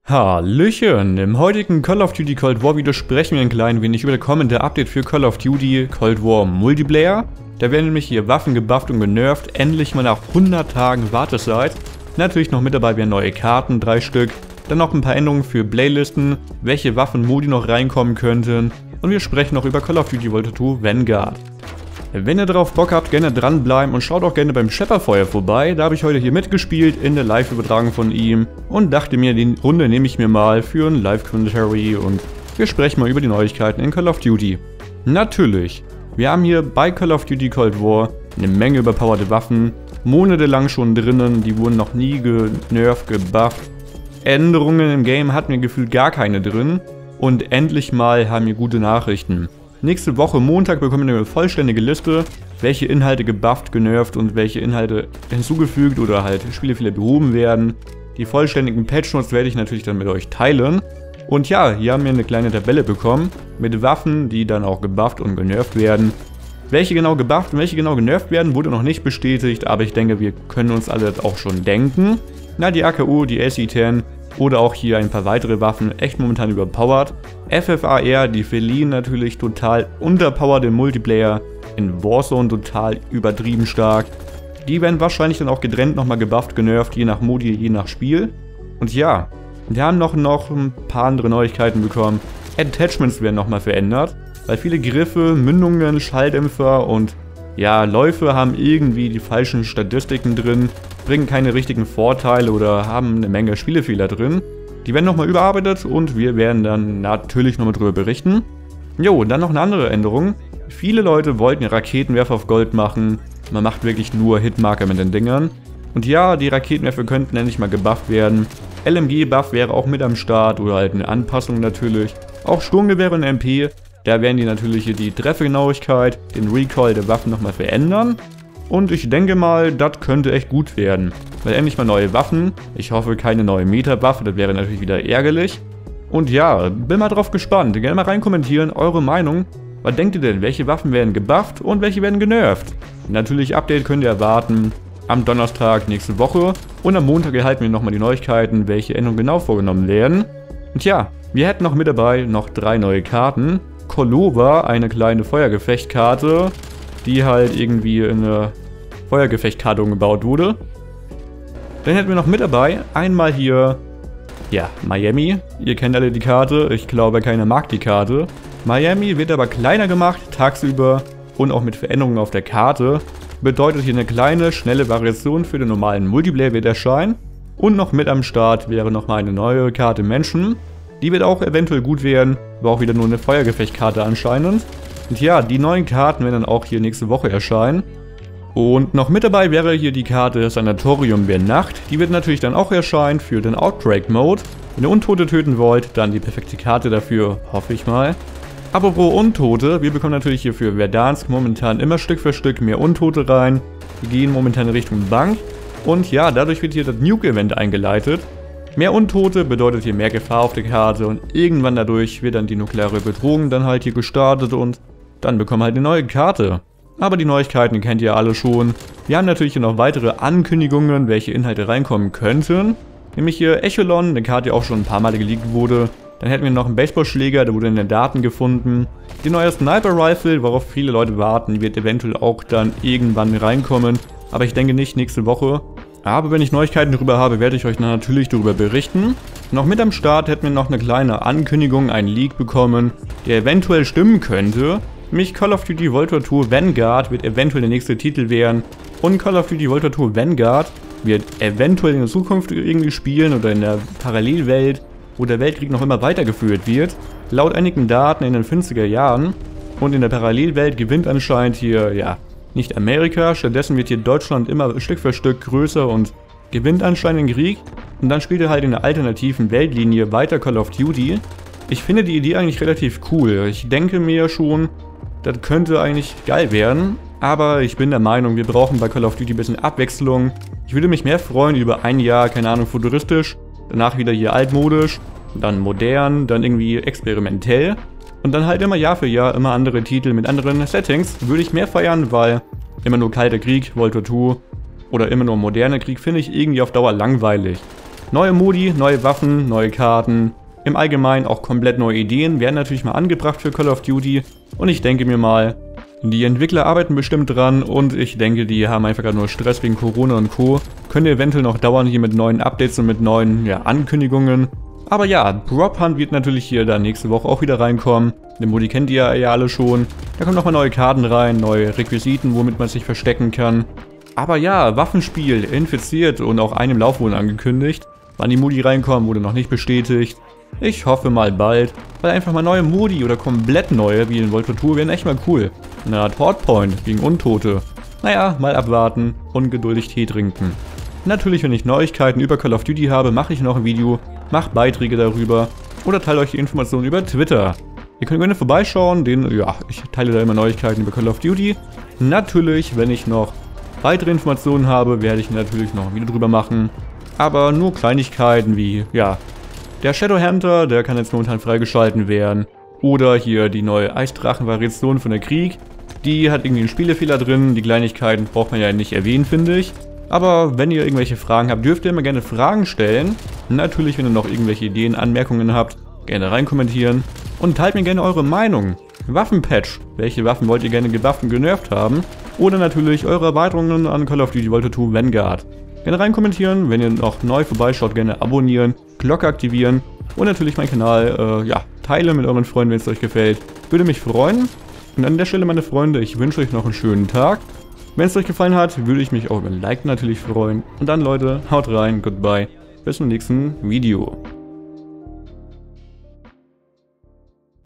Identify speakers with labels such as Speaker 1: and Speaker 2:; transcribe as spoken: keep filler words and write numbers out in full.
Speaker 1: Hallöchen! Im heutigen Call of Duty Cold War Video sprechen wir ein klein wenig über das kommende Update für Call of Duty Cold War Multiplayer. Da werden nämlich hier Waffen gebufft und genervt, endlich mal nach hundert Tagen Wartezeit. Natürlich noch mit dabei wären neue Karten, drei Stück. Dann noch ein paar Änderungen für Playlisten, welche Waffenmodi noch reinkommen könnten. Und wir sprechen noch über Call of Duty World War zwei Vanguard. Wenn ihr darauf Bock habt, gerne dranbleiben und schaut auch gerne beim Schepperfeuer vorbei. Da habe ich heute hier mitgespielt in der Live-Übertragung von ihm und dachte mir, die Runde nehme ich mir mal für ein Live-Commentary und wir sprechen mal über die Neuigkeiten in Call of Duty. Natürlich, wir haben hier bei Call of Duty Cold War eine Menge überpowerte Waffen, monatelang schon drinnen, die wurden noch nie genervt, gebufft. Änderungen im Game hatten wir gefühlt gar keine drin und endlich mal haben wir gute Nachrichten. Nächste Woche Montag bekommen wir eine vollständige Liste, welche Inhalte gebufft, genervt und welche Inhalte hinzugefügt oder halt Spielefehler behoben werden. Die vollständigen Patch Notes werde ich natürlich dann mit euch teilen. Und ja, hier haben wir eine kleine Tabelle bekommen mit Waffen, die dann auch gebufft und genervt werden. Welche genau gebufft und welche genau genervt werden, wurde noch nicht bestätigt, aber ich denke, wir können uns alle das auch schon denken. Na, die A K U, die S I zehn oder auch hier ein paar weitere Waffen, echt momentan überpowered. F F A R, die Feline natürlich total unterpowered im Multiplayer, in Warzone total übertrieben stark. Die werden wahrscheinlich dann auch getrennt nochmal gebufft, genervt, je nach Modi, je nach Spiel. Und ja, wir haben noch, noch ein paar andere Neuigkeiten bekommen. Attachments werden nochmal verändert, weil viele Griffe, Mündungen, Schalldämpfer und ja, Läufe haben irgendwie die falschen Statistiken drin, bringen keine richtigen Vorteile oder haben eine Menge Spielefehler drin. Die werden nochmal überarbeitet und wir werden dann natürlich nochmal drüber berichten. Jo, dann noch eine andere Änderung. Viele Leute wollten Raketenwerfer auf Gold machen. Man macht wirklich nur Hitmarker mit den Dingern. Und ja, die Raketenwerfer könnten endlich mal gebufft werden. L M G-Buff wäre auch mit am Start oder halt eine Anpassung natürlich. Auch Sturmgewehre und M P. Da werden die natürlich hier die Treffergenauigkeit, den Recoil der Waffen nochmal verändern. Und ich denke mal, das könnte echt gut werden. Weil endlich mal neue Waffen. Ich hoffe keine neue Meta-Waffe, das wäre natürlich wieder ärgerlich. Und ja, bin mal drauf gespannt. Gerne mal reinkommentieren, eure Meinung. Was denkt ihr denn, welche Waffen werden gebufft und welche werden genervt? Natürlich, Update könnt ihr erwarten am Donnerstag nächste Woche. Und am Montag erhalten wir nochmal die Neuigkeiten, welche Änderungen genau vorgenommen werden. Und ja, wir hätten noch mit dabei noch drei neue Karten. Kolova, eine kleine Feuergefechtkarte, die halt irgendwie in eine Feuergefechtkarte umgebaut wurde. Dann hätten wir noch mit dabei einmal hier, ja, Miami. Ihr kennt alle die Karte, ich glaube keiner mag die Karte. Miami wird aber kleiner gemacht, tagsüber und auch mit Veränderungen auf der Karte. Bedeutet hier eine kleine, schnelle Variation für den normalen Multiplayer wird erscheinen. Und noch mit am Start wäre nochmal eine neue Karte Menschen. Die wird auch eventuell gut werden, war auch wieder nur eine Feuergefechtkarte anscheinend. Und ja, die neuen Karten werden dann auch hier nächste Woche erscheinen. Und noch mit dabei wäre hier die Karte Sanatorium der Nacht. Die wird natürlich dann auch erscheinen für den Outbreak Mode. Wenn ihr Untote töten wollt, dann die perfekte Karte dafür, hoffe ich mal. Apropos Untote, wir bekommen natürlich hier für Verdansk momentan immer Stück für Stück mehr Untote rein. Wir gehen momentan in Richtung Bank. Und ja, dadurch wird hier das Nuke-Event eingeleitet. Mehr Untote bedeutet hier mehr Gefahr auf der Karte und irgendwann dadurch wird dann die nukleare Bedrohung dann halt hier gestartet und dann bekommen wir halt eine neue Karte. Aber die Neuigkeiten kennt ihr alle schon. Wir haben natürlich hier noch weitere Ankündigungen, welche Inhalte reinkommen könnten. Nämlich hier Echelon, eine Karte, die auch schon ein paar Mal geleakt wurde. Dann hätten wir noch einen Baseballschläger, der wurde in den Daten gefunden. Die neue Sniper Rifle, worauf viele Leute warten, die wird eventuell auch dann irgendwann reinkommen. Aber ich denke nicht nächste Woche. Aber wenn ich Neuigkeiten darüber habe, werde ich euch natürlich darüber berichten. Noch mit am Start hätten wir noch eine kleine Ankündigung, einen Leak bekommen, der eventuell stimmen könnte. Nämlich Call of Duty World War zwei Vanguard wird eventuell der nächste Titel werden. Und Call of Duty World War zwei Vanguard wird eventuell in der Zukunft irgendwie spielen oder in der Parallelwelt, wo der Weltkrieg noch immer weitergeführt wird. Laut einigen Daten in den fünfziger Jahren. Und in der Parallelwelt gewinnt anscheinend hier, ja, nicht Amerika, stattdessen wird hier Deutschland immer Stück für Stück größer und gewinnt anscheinend den Krieg. Und dann spielt er halt in der alternativen Weltlinie weiter Call of Duty. Ich finde die Idee eigentlich relativ cool. Ich denke mir schon, das könnte eigentlich geil werden. Aber ich bin der Meinung, wir brauchen bei Call of Duty ein bisschen Abwechslung. Ich würde mich mehr freuen über ein Jahr, keine Ahnung, futuristisch, danach wieder hier altmodisch, dann modern, dann irgendwie experimentell. Und dann halt immer Jahr für Jahr immer andere Titel mit anderen Settings. Würde ich mehr feiern, weil immer nur Kalter Krieg, World War zwei oder immer nur moderner Krieg finde ich irgendwie auf Dauer langweilig. Neue Modi, neue Waffen, neue Karten, im Allgemeinen auch komplett neue Ideen werden natürlich mal angebracht für Call of Duty. Und ich denke mir mal, die Entwickler arbeiten bestimmt dran und ich denke, die haben einfach gerade nur Stress wegen Corona und Co. Könnte eventuell noch dauern hier mit neuen Updates und mit neuen ja, Ankündigungen. Aber ja, Drop Hunt wird natürlich hier dann nächste Woche auch wieder reinkommen. Den Modi kennt ihr ja alle schon. Da kommen nochmal neue Karten rein, neue Requisiten, womit man sich verstecken kann. Aber ja, Waffenspiel, infiziert und auch einem Lauf wurden angekündigt. Wann die Modi reinkommen, wurde noch nicht bestätigt. Ich hoffe mal bald, weil einfach mal neue Modi oder komplett neue, wie in World War zwei, wären echt mal cool. Eine Art Hardpoint gegen Untote. Naja, mal abwarten und geduldig Tee trinken. Natürlich, wenn ich Neuigkeiten über Call of Duty habe, mache ich noch ein Video, mache Beiträge darüber oder teile euch die Informationen über Twitter. Ihr könnt gerne vorbeischauen, denn ja, ich teile da immer Neuigkeiten über Call of Duty. Natürlich, wenn ich noch weitere Informationen habe, werde ich natürlich noch ein Video drüber machen. Aber nur Kleinigkeiten wie, ja, der Shadowhunter, der kann jetzt momentan freigeschalten werden. Oder hier die neue Eisdrachen-Variation von der Krieg. Die hat irgendwie einen Spielefehler drin, die Kleinigkeiten braucht man ja nicht erwähnen, finde ich. Aber wenn ihr irgendwelche Fragen habt, dürft ihr immer gerne Fragen stellen. Natürlich, wenn ihr noch irgendwelche Ideen, Anmerkungen habt, gerne reinkommentieren. Und teilt mir gerne eure Meinung. Waffenpatch. Welche Waffen wollt ihr gerne gebufft und genervt haben? Oder natürlich eure Erweiterungen an Call of Duty World War zwei Vanguard. Gerne reinkommentieren, wenn ihr noch neu vorbeischaut, gerne abonnieren, Glocke aktivieren und natürlich meinen Kanal, äh, ja, teilen mit euren Freunden, wenn es euch gefällt. Würde mich freuen. Und an der Stelle, meine Freunde, ich wünsche euch noch einen schönen Tag. Wenn es euch gefallen hat, würde ich mich auch über ein Like natürlich freuen. Und dann, Leute, haut rein, goodbye, bis zum nächsten Video.